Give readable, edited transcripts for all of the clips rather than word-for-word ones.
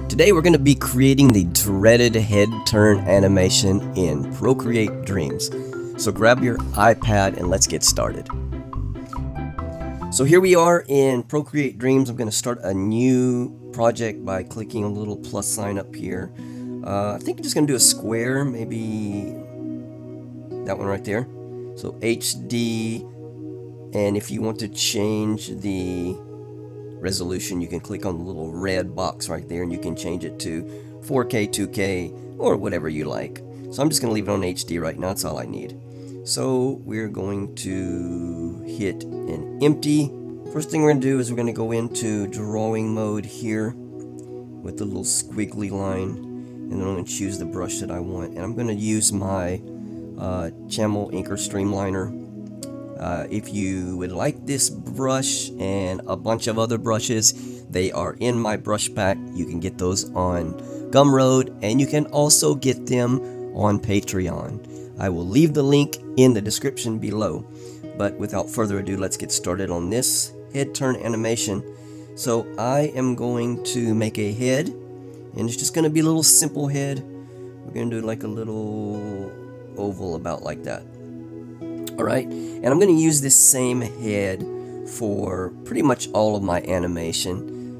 Today we're going to be creating the dreaded head turn animation in Procreate Dreams. So grab your iPad and let's get started. So here we are in Procreate Dreams. I'm going to start a new project by clicking on the little plus sign up here. I think I'm just going to do a square, maybe that one right there. So HD, and if you want to change the resolution, you can click on the little red box right there and you can change it to 4K, 2K, or whatever you like. So I'm just going to leave it on HD right now. That's all I need. So we're going to hit an empty. First thing we're going to do is we're going to go into drawing mode here with the little squiggly line, and then I'm going to choose the brush that I want, and I'm going to use my Channel Inker Streamliner. If you would like this brush and a bunch of other brushes, they are in my brush pack. You can get those on Gumroad, and you can also get them on Patreon. I will leave the link in the description below. But without further ado, let's get started on this head turn animation. So I am going to make a head, and it's just going to be a little simple head. We're going to do like a little oval about like that. Alright, and I'm going to use this same head for pretty much all of my animation.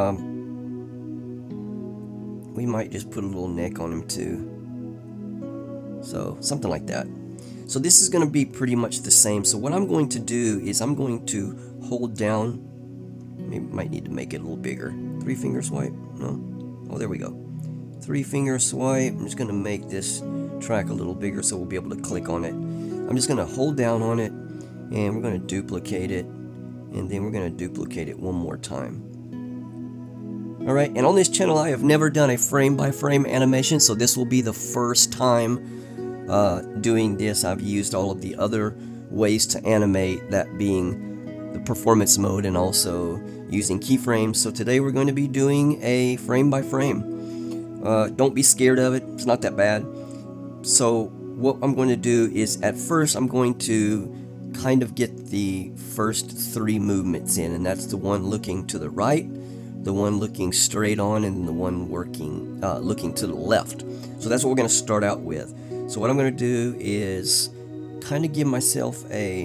We might just put a little neck on him too. So, something like that. So this is going to be pretty much the same. So what I'm going to do is I'm going to hold down, maybe might need to make it a little bigger. 3-finger swipe? No? Oh, there we go. 3-finger swipe. I'm just going to make this track a little bigger so we'll be able to click on it. I'm just going to hold down on it, and we're going to duplicate it, and then we're going to duplicate it one more time. Alright, and on this channel I have never done a frame-by-frame animation, so this will be the first time doing this. I've used all of the other ways to animate, that being the performance mode and also using keyframes. So today we're going to be doing a frame-by-frame. Don't be scared of it, it's not that bad. So what I'm going to do is, at first I'm going to kind of get the first 3 movements in, and that's the one looking to the right, the one looking straight on, and the one looking to the left. So that's what we're going to start out with. So what I'm going to do is kind of give myself a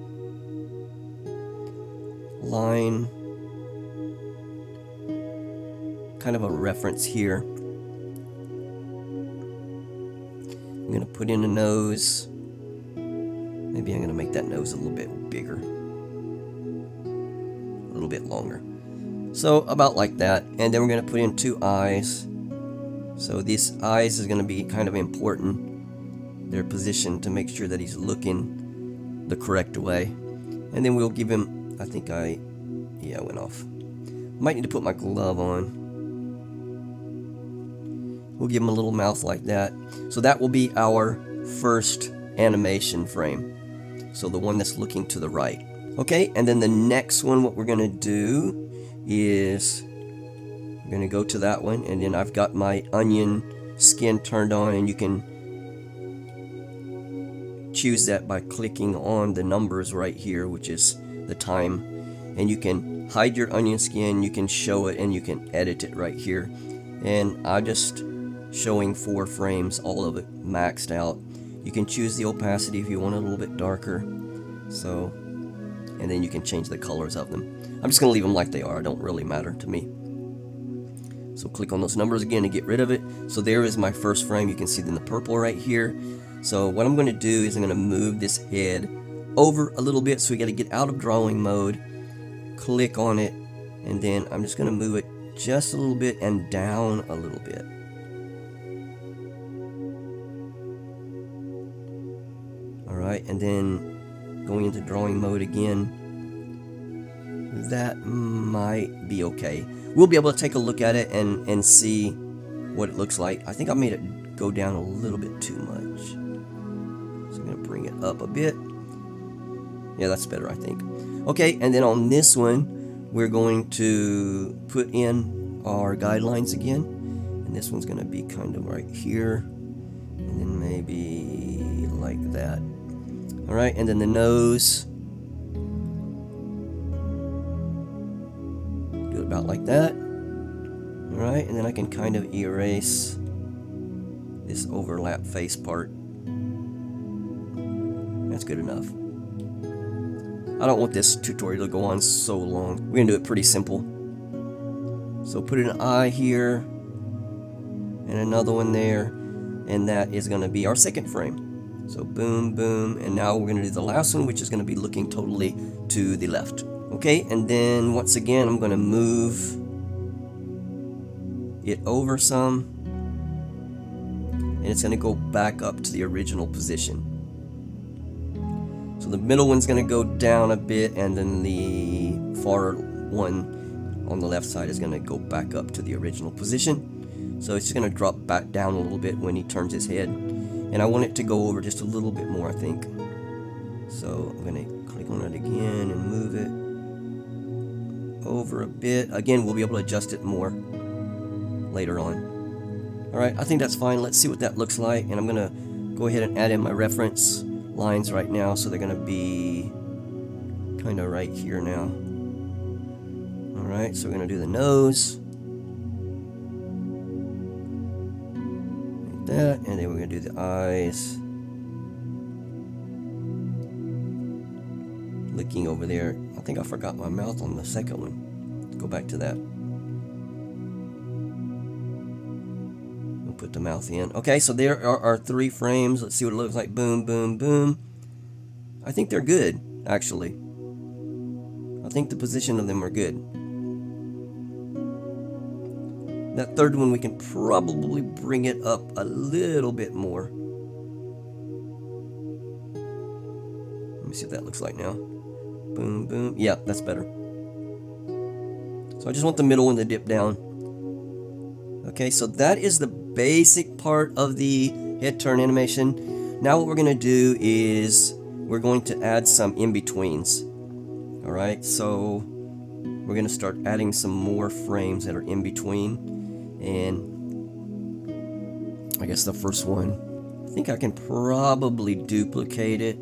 line, kind of a reference here. I'm going to put in a nose. Maybe I'm going to make that nose a little bit bigger, a little bit longer. So about like that. And then we're going to put in 2 eyes. So these eyes is going to be kind of important. They're positioned to make sure that he's looking the correct way. And then we'll give him, I think it went off. Might need to put my glove on. We'll give him a little mouth like that. So that will be our first animation frame. So the one that's looking to the right. Okay, and then the next one, what we're going to do is I'm going to go to that one, and then I've got my onion skin turned on, and you can choose that by clicking on the numbers right here, which is the time. And you can hide your onion skin, you can show it, and you can edit it right here. And I'm just showing 4 frames, all of it maxed out. You can choose the opacity if you want it a little bit darker. So, and then you can change the colors of them. I'm just going to leave them like they are. It don't really matter to me. So click on those numbers again to get rid of it. So there is my first frame. You can see in the purple right here. So what I'm going to do is I'm going to move this head over a little bit. So we got to get out of drawing mode. Click on it. And then I'm just going to move it just a little bit and down a little bit. Alright, and then going into drawing mode again. That might be okay. We'll be able to take a look at it and see what it looks like. I think I made it go down a little bit too much. So I'm going to bring it up a bit. Yeah, that's better, I think. Okay, and then on this one, we're going to put in our guidelines again. And this one's going to be kind of right here. And then maybe like that. Alright, and then the nose. Do it about like that. Alright, and then I can kind of erase this overlap face part. That's good enough. I don't want this tutorial to go on so long. We're going to do it pretty simple. So put an eye here, and another one there, and that is going to be our second frame. So boom, boom, and now we're going to do the last one, which is going to be looking totally to the left. Okay, and then once again, I'm going to move it over some, and it's going to go back up to the original position. So the middle one's going to go down a bit, and then the far one on the left side is going to go back up to the original position. So it's going to drop back down a little bit when he turns his head, and I want it to go over just a little bit more, I think. So I'm going to click on it again and move it over a bit. Again, we'll be able to adjust it more later on. Alright, I think that's fine. Let's see what that looks like, and I'm going to go ahead and add in my reference lines right now, so they're going to be kind of right here now. Alright, so we're going to do the nose like that, and then we're going to do the eyes looking over there. I think I forgot my mouth on the second one. Let's go back to that. Put the mouth in. Okay, so there are our 3 frames. Let's see what it looks like. Boom, boom, boom. I think they're good, actually. I think the position of them are good. That third one, we can probably bring it up a little bit more. Let me see what that looks like now. Boom, boom. Yeah, that's better. So I just want the middle one to dip down. Okay, so that is the basic part of the head turn animation. Now what we're going to do is we're going to add some in-betweens. Alright, so we're going to start adding some more frames that are in between. And I guess the first one, I think I can probably duplicate it.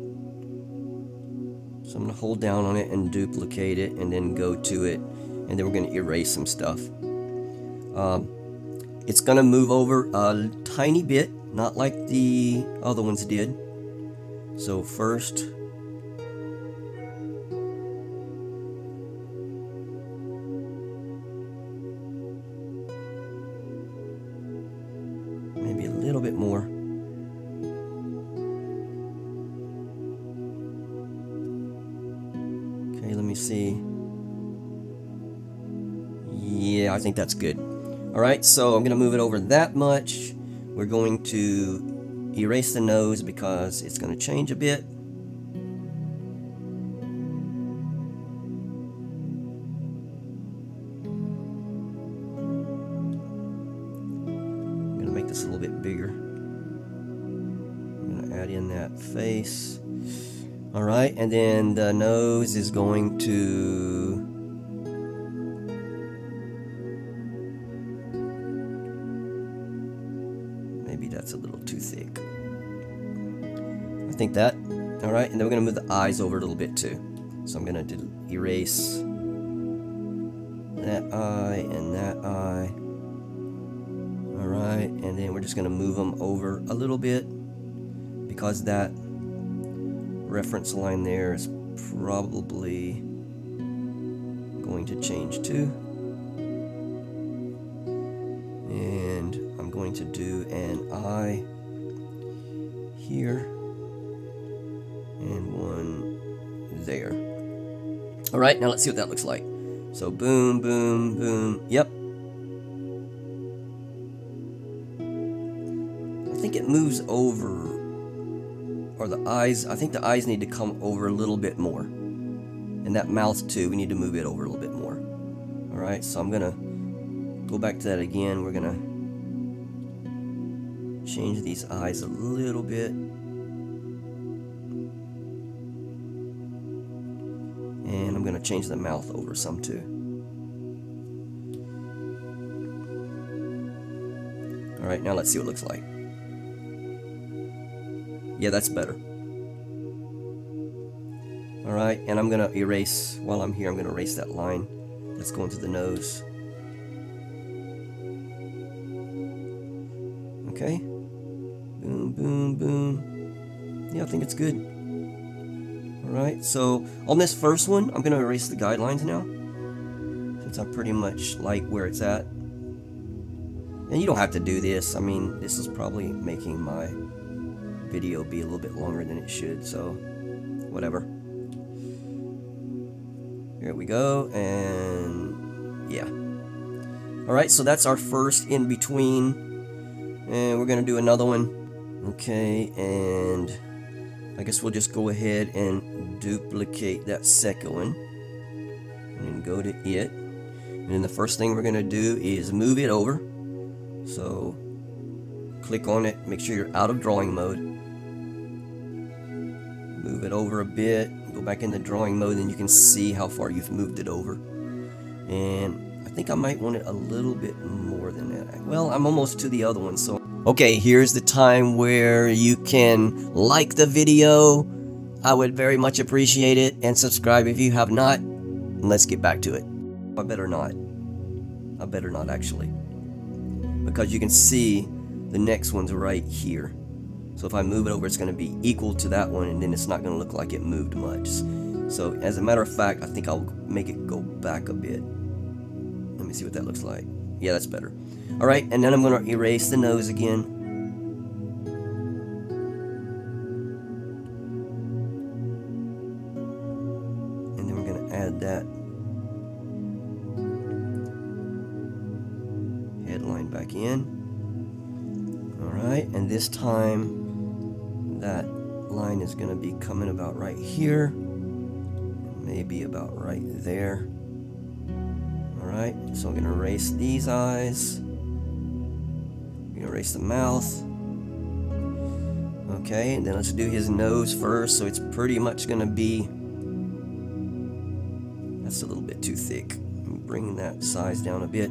So I'm going to hold down on it and duplicate it, and then go to it, and then we're going to erase some stuff. It's going to move over a tiny bit, not like the other ones did. So first, maybe a little bit more. Okay, let me see. Yeah, I think that's good. Alright, so I'm going to move it over that much. We're going to erase the nose because it's going to change a bit. I'm going to make this a little bit bigger. I'm going to add in that face. Alright, and then the nose is going to... maybe that's a little too thick. I think that. Alright, and then we're going to move the eyes over a little bit too. So I'm going to erase that eye and that eye. Alright, and then we're just going to move them over a little bit because that reference line there is probably going to change too. And I'm going to do an eye here and one there. Alright, now let's see what that looks like. So boom, boom, boom. Yep. I think it moves over, or the eyes, I think the eyes need to come over a little bit more. And that mouth too, we need to move it over a little bit more. Alright, so I'm going to go back to that again. We're going to change these eyes a little bit. And I'm going to change the mouth over some too. Alright, now let's see what it looks like. Yeah, that's better. Alright, and I'm going to erase, while I'm here, I'm going to erase that line that's going to the nose. Okay. Boom, boom, boom. Yeah, I think it's good. Alright, so on this first one, I'm going to erase the guidelines now, since I pretty much like where it's at. And you don't have to do this. I mean, this is probably making my video be a little bit longer than it should, so whatever. Here we go, and yeah. Alright, so that's our first in between, and we're gonna do another one. Okay, and I guess we'll just go ahead and duplicate that second one, and then go to it, and then the first thing we're gonna do is move it over. So click on it, make sure you're out of drawing mode, move it over a bit, go back into drawing mode, and you can see how far you've moved it over. And I think I might want it a little bit more than that. Well, I'm almost to the other one, so okay, here's the time where you can like the video. I would very much appreciate it, and subscribe if you have not. And let's get back to it. I better not actually, because you can see the next one's right here. So if I move it over, it's going to be equal to that one, and then it's not going to look like it moved much. So as a matter of fact, I think I'll make it go back a bit. Let me see what that looks like. Yeah, that's better. Alright, and then I'm going to erase the nose again. And then we're going to add that headline back in. Alright, and this time that line is going to be coming about right here, maybe about right there. Alright, so I'm going to erase these eyes, I'm going to erase the mouth. Okay, and then let's do his nose first. So it's pretty much going to be, that's a little bit too thick. I'm bringing that size down a bit.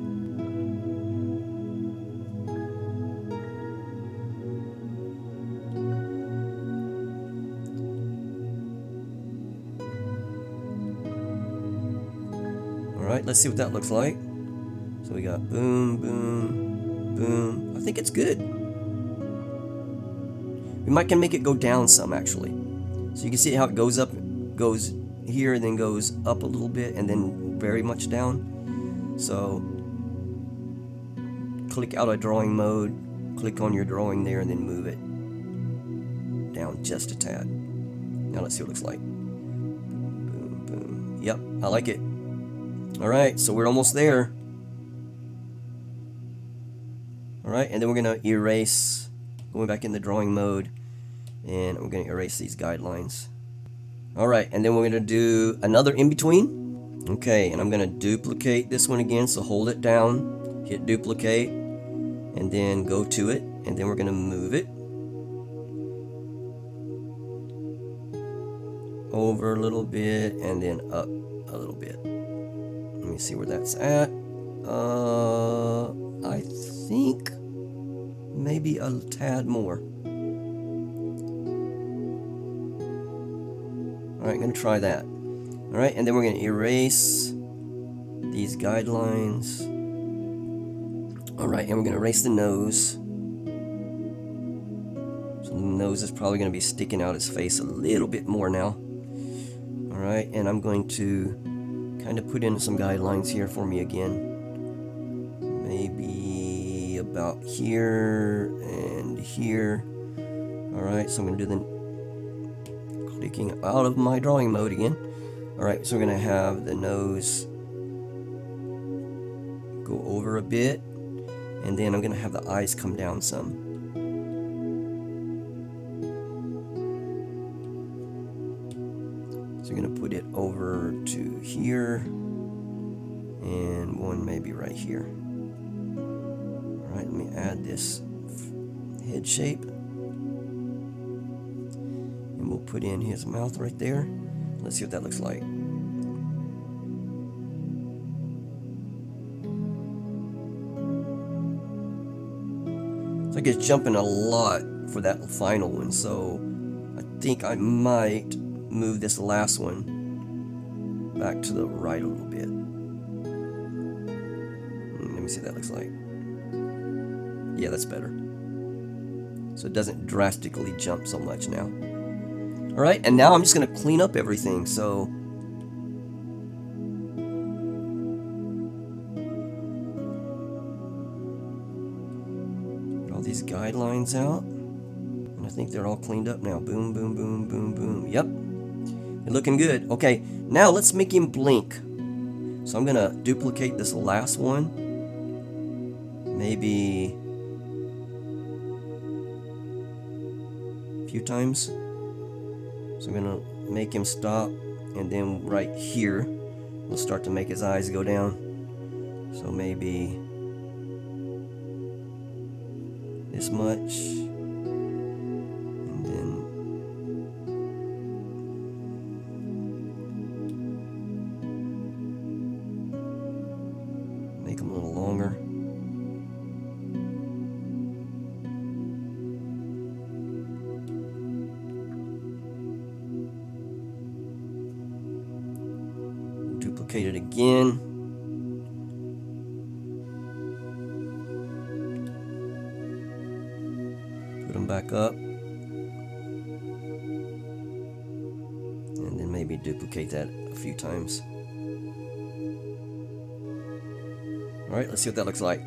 Alright, let's see what that looks like. So we got boom, boom, boom. I think it's good. We might can make it go down some actually. So you can see how it goes up, goes here, and then goes up a little bit, and then very much down. So click out of drawing mode, click on your drawing there, and then move it down just a tad. Now let's see what it looks like. Boom, boom. Yep, I like it. Alright, so we're almost there. Alright, and then we're going to erase, going back in the drawing mode, and I'm going to erase these guidelines. Alright, and then we're going to do another in-between. Okay, and I'm going to duplicate this one again, so hold it down, hit duplicate, and then go to it, and then we're going to move it over a little bit, and then up a little bit. Let me see where that's at. I think maybe a tad more. Alright, I'm going to try that. Alright, and then we're going to erase these guidelines. Alright, and we're going to erase the nose. So the nose is probably going to be sticking out his face a little bit more now. Alright, and I'm going to kind of put in some guidelines here for me again. Maybe about here and here. Alright, so I'm going to do the clicking out of my drawing mode again. Alright, so we're going to have the nose go over a bit, and then I'm going to have the eyes come down some. So you're going to put it over to here, and one maybe right here. Alright, let me add this head shape, and we'll put in his mouth right there. Let's see what that looks like. It's like it's jumping a lot for that final one, so I think I might move this last one back to the right a little bit. Let me see what that looks like. Yeah, that's better. so it doesn't drastically jump so much now. Alright, and now I'm just going to clean up everything. So get all these guidelines out, and I think they're all cleaned up now. Boom, boom, boom, boom, boom. Yep, they're looking good. Okay, now let's make him blink. So I'm going to duplicate this last one, maybe a few times. So I'm gonna make him stop, and then right here we'll start to make his eyes go down. So maybe this much, and then make him a little longer. Duplicate it again. Put them back up. And then maybe duplicate that a few times. Alright, let's see what that looks like.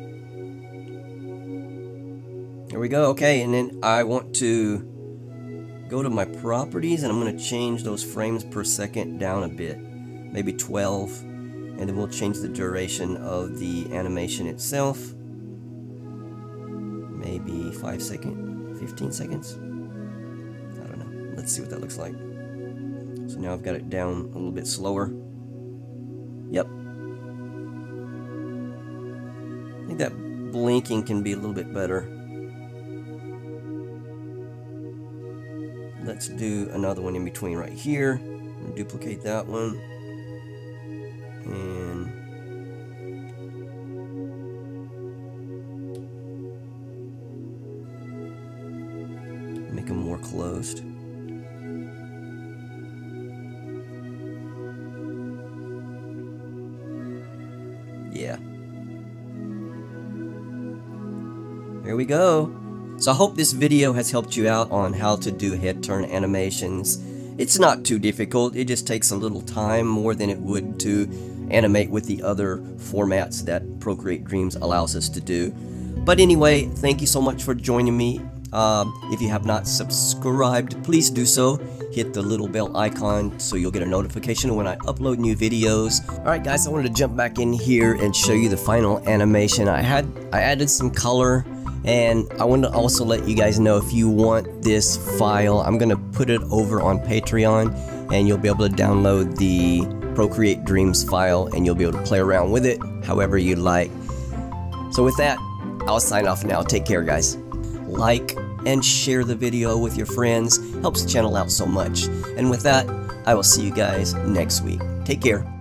There we go. Okay, and then I want to go to my properties, and I'm going to change those frames per second down a bit. Maybe 12, and then we'll change the duration of the animation itself. Maybe 5 seconds, 15 seconds. I don't know. Let's see what that looks like. So now I've got it down a little bit slower. Yep. I think that blinking can be a little bit better. Let's do another one in between right here. And duplicate that one. And make them more closed. Yeah. There we go. So I hope this video has helped you out on how to do head turn animations. It's not too difficult. It just takes a little time, more than it would to animate with the other formats that Procreate Dreams allows us to do. But anyway, thank you so much for joining me. If you have not subscribed, please do so. Hit the little bell icon so you'll get a notification when I upload new videos. Alright guys, I wanted to jump back in here and show you the final animation. I added some color, and I want to also let you guys know, if you want this file, I'm going to put it over on Patreon, and you'll be able to download the Procreate Dreams file, and you'll be able to play around with it however you like. So with that, I'll sign off now. Take care, guys. Like and share the video with your friends. Helps the channel out so much. And with that, I will see you guys next week. Take care.